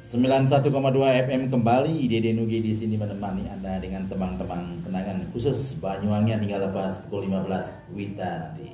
91,2 FM kembali. Dede Nugi di sini menemani Anda dengan teman-teman kenangan khusus Banyuwangian hingga lepas pukul 15 Wita nanti.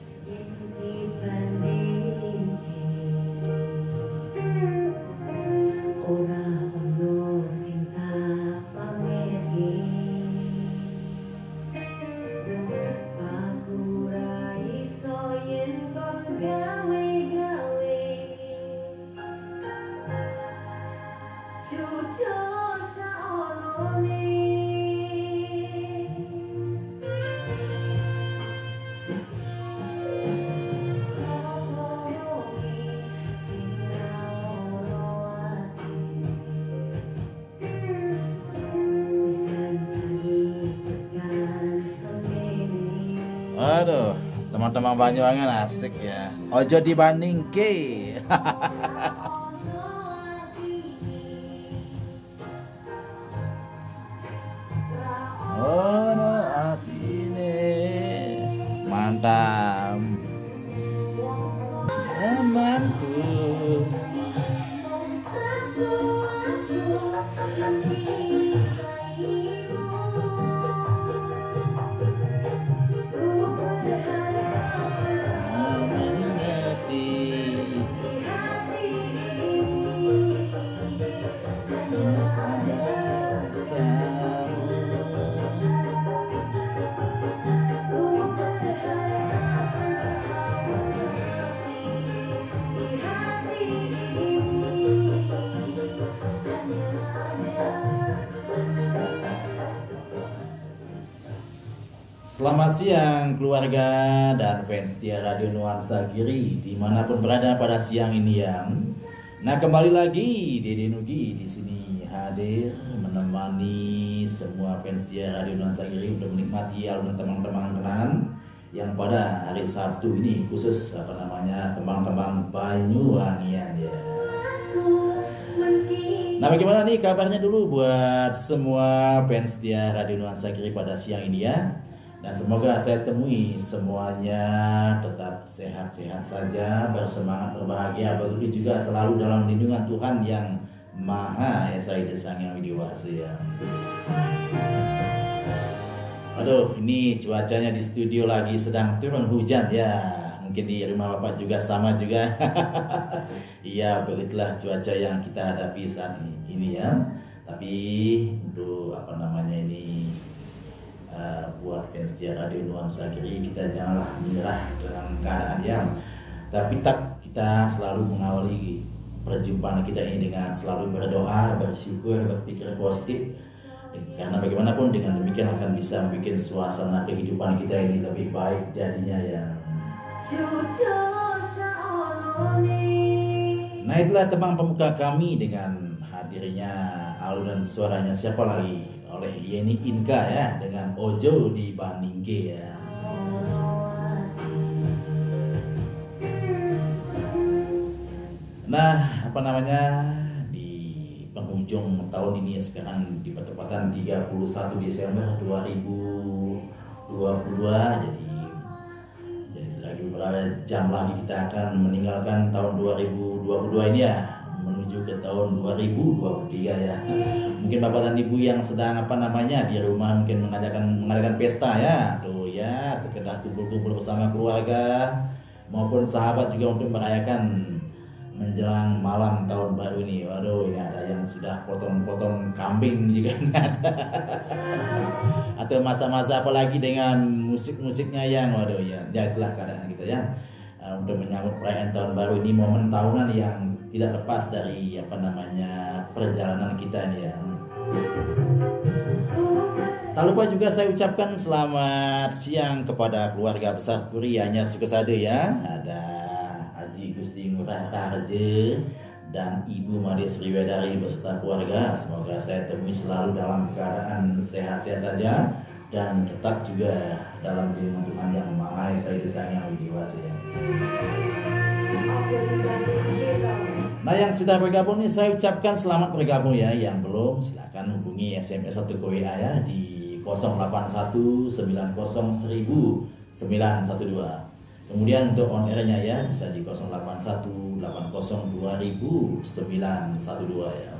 Aduh, teman-teman Banyuwangian asik ya. Ojo dibanding ke. Ono atine mantap. Temanku. Selamat siang keluarga dan fans setia Radio Nuansa Giri dimanapun berada pada siang ini ya. Nah kembali lagi Dede Nugi di sini hadir menemani semua fans setia Radio Nuansa Giri untuk menikmati album teman-teman kenangan yang pada hari Sabtu ini khusus teman-teman Banyuwangian ya. Nah bagaimana nih kabarnya dulu buat semua fans setia Radio Nuansa Giri pada siang ini ya. Dan semoga saya temui semuanya tetap sehat-sehat saja, bersemangat, berbahagia, begitu juga selalu dalam lindungan Tuhan yang Maha Esa Sang Yang Widiwasa ya. Aduh, ini cuacanya di studio lagi sedang turun hujan ya. Mungkin di rumah Bapak juga sama juga. Iya, begitulah cuaca yang kita hadapi saat ini ya. Tapi untuk buat fans setia Radio Nuansa Giri, kita janganlah menyerah dalam keadaan yang, tapi tetap kita selalu mengawali perjumpaan kita ini dengan selalu berdoa, bersyukur, berpikir positif. Karena bagaimanapun dengan demikian akan bisa membuat suasana kehidupan kita ini lebih baik jadinya ya. Nah itulah teman pemuka kami dengan hadirnya alunan suaranya siapa lagi? Oleh Yeni Inka ya dengan Ojo dibanding ke ya. Nah di penghujung tahun ini sekarang di pertepatan 31 Desember 2022 jadi lagi beberapa jam lagi kita akan meninggalkan tahun 2022 ini ya, menuju ke tahun 2023 ya. Mungkin Bapak dan Ibu yang sedang di rumah mungkin mengadakan pesta ya. Tuh ya, sekedar kumpul-kumpul bersama keluarga maupun sahabat juga untuk merayakan menjelang malam tahun baru ini. Waduh, ini ada yang sudah potong-potong kambing juga ada. Atau masa-masa apalagi dengan musik-musiknya yang waduh ya, jadilah keadaan kita ya. Untuk menyambut perayaan tahun baru ini, momen tahunan yang tidak lepas dari perjalanan kita nih ya. Tak lupa juga saya ucapkan selamat siang kepada keluarga besar Puri Anyar Sukasade ya. Ada Haji Gusti Ngurah Raharja dan Ibu Made Sriwedari beserta keluarga. Semoga saya temui selalu dalam keadaan sehat-sehat saja dan tetap juga dalam lindungan Tuhan yang Maha Esa Sang Yang Widiwasa ya. Nah yang sudah bergabung nih saya ucapkan selamat bergabung ya. Yang belum silakan hubungi SMS atau WA ya di 081 90 1000 912. Kemudian untuk on airnya ya bisa di 081 80 2000 912 ya.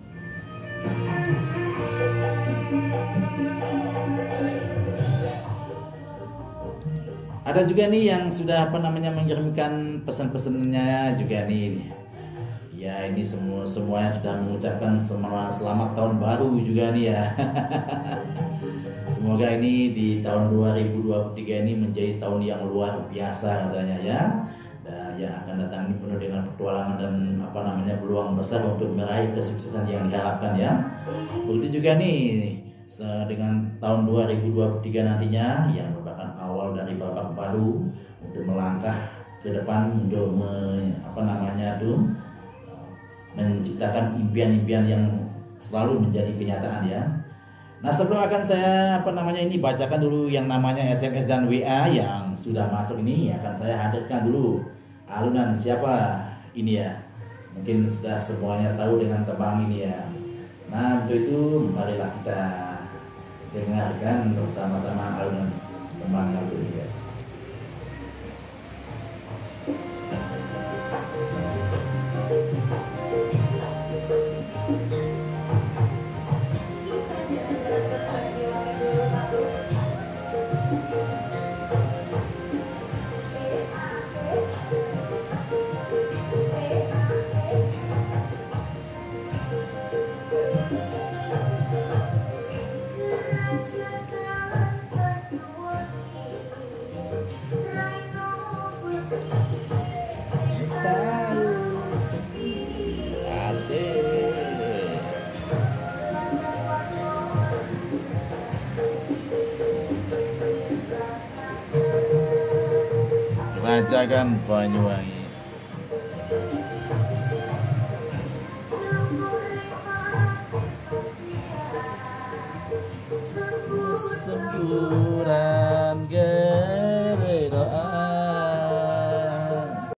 Ada juga nih yang sudah mengirimkan pesan-pesannya juga nih. Ya ini semuanya sudah mengucapkan selamat tahun baru juga nih ya. Semoga ini di tahun 2023 ini menjadi tahun yang luar biasa katanya ya. Dan yang akan datang ini penuh dengan petualangan dan peluang besar untuk meraih kesuksesan yang diharapkan ya. Begitu juga nih dengan tahun 2023 nantinya yang merupakan awal dari babak baru untuk melangkah ke depan untuk menciptakan impian-impian yang selalu menjadi kenyataan ya. Nah sebelum akan saya ini bacakan dulu yang namanya SMS dan WA yang sudah masuk ini, akan saya hadirkan dulu alunan siapa ini ya. Mungkin sudah semuanya tahu dengan tembang ini ya. Nah untuk itu marilah kita dengarkan bersama-sama alunan tembangnya dulu ya. Rajakan Banyuwangi.